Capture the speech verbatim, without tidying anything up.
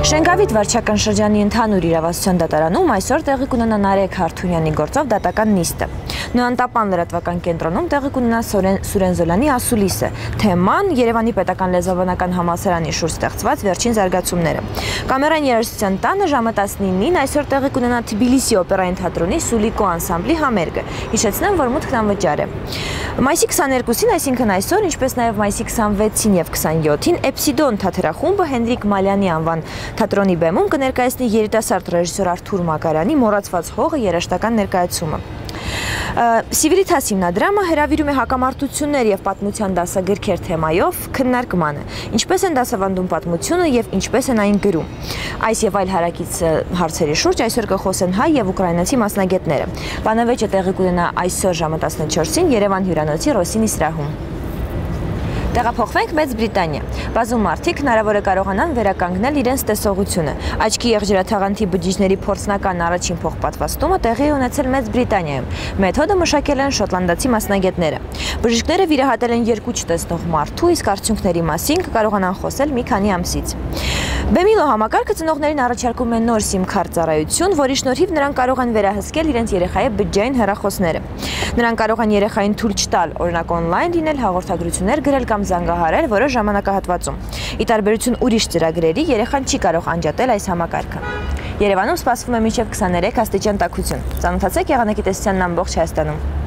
Շենգավիթ վարչական շրջանի ընդհանուր իրավասության դատարանում այսօր տեղի կունենա Նարեկ Հարթունյանի գործով դատական նիստը։ Նոյանտապան լրատվական կենտրոնում տեղի կունենա Սուրեն Զոլյանի ասուլիսը, թեման Երևանի պետական լեզվաբանական համալսարանի շուրջ ստեղծված վերջին զարգացումները։ Կամերային երաժշտության տանը ժամը տասնինին այսօր տեղի կունենա Թբիլիսիի Օպերային թատրոնի Սուլիկո անսամբլի համերգը։ Հիշեցնեմ, որ մուտքն անվճար է։ Մայիսի քսաներկուսին, այսինքն այսօր, ինչպես նաև մայիսի քսանվեցին եւ քսանյոթին, Էպսիդոն թատերախումբը Հենրիկ Մալյանի անվան թատրոնի բեմում կներկայացնի երիտասարդ ռեժիսոր Արթուր Մակարյանի մոռացված հողը երաժշտական ներկայացումը։ Սիվիլիթաս հիմնադրամը հրավիրում է հակամարտություններ եւ պատմության դասագրքեր թեմայով քննարկմանը, ինչպես են դասավանդում պատմությունը եւ ինչպես են այն գրում։ Այս եւ այլ հարակից հարցերի շուրջ այսօր կխոսեն հայ եւ ուկրաինացի մասնագետները։ Բանավեճը տեղի կունենա այսօր ժամը տասնչորսին Երևան հյուրանոցի Ռոսինի սրահում։ Տեղափոխվենք Մեծ Բրիտանիա։ Բազում մարդիկ հնարավոր է կարողանան վերականգնել իրենց տեսողությունը։ Աչքի եղջրաթաղանթի բջիջների փորձնական առաջին փոխպատվաստումը տեղի ունեցել Մեծ Բրիտանիայում։ Մեթոդը մշակել են շոտլանդացի մասնագետները։ Բժիշկները վիրահատել են երկու չտեսնող մարդու, իսկ արդյունքների մասին կկարողանան խոսել մի քանի ամսից։ Բեմիլո համակարգը ծնողներին առաջարկում է նոր սիմ քարտ ծառայություն, որի շնորհիվ նրանք կարող են վերահսկել իրենց երեխայի բջջային հեռախոսները։ Նրանք կարող են երեխային թույլ չտալ, օրինակ օնլայն լինել, հաղորդագրություններ գրել կամ զանգահարել որոշ ժամանակահատվածում։ Ի տարբերություն ուրիշ ծրագրերի, երեխան չի կարող անջատել այս համակարգը։ Երևանում սպասվում է մինչև քսաներեք աստիճան տաքություն։ Ծանոթացեք եղանակի տեսությանն ամբողջ Հայաստանում։